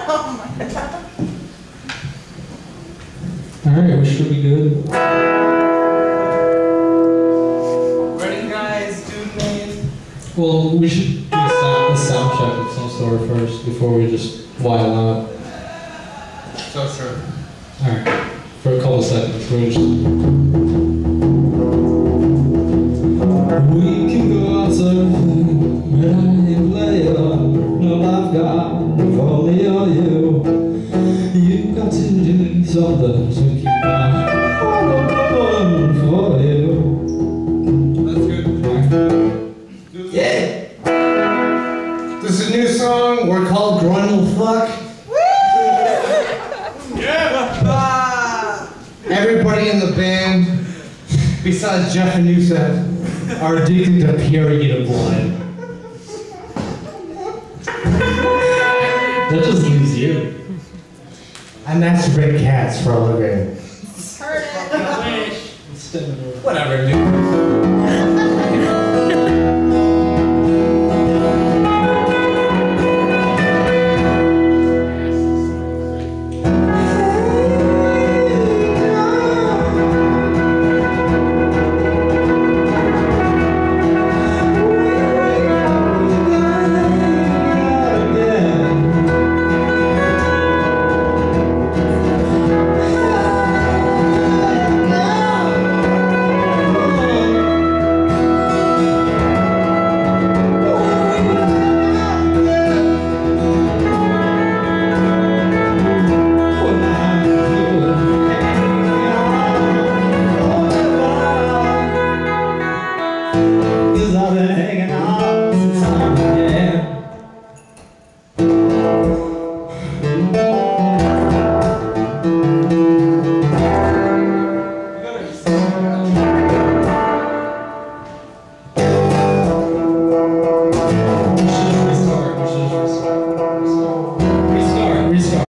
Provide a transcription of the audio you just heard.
Alright, we should be good. Ready, guys? Dude name? Well, we should do a sound check of some sort first before we just wild out. So true. Alright, for a couple seconds, we're just... We can go out surfing when I play on all I've got. If only you're you, you've got to do something to keep my heart open for you. That's good. Yeah! This is a new song. We're called Grundle Fuck. Everybody in the band, besides Jeff and Youssef, are addicted to period blood. That just leaves you. I masturbate cats for a living. Heard it. Whatever, dude.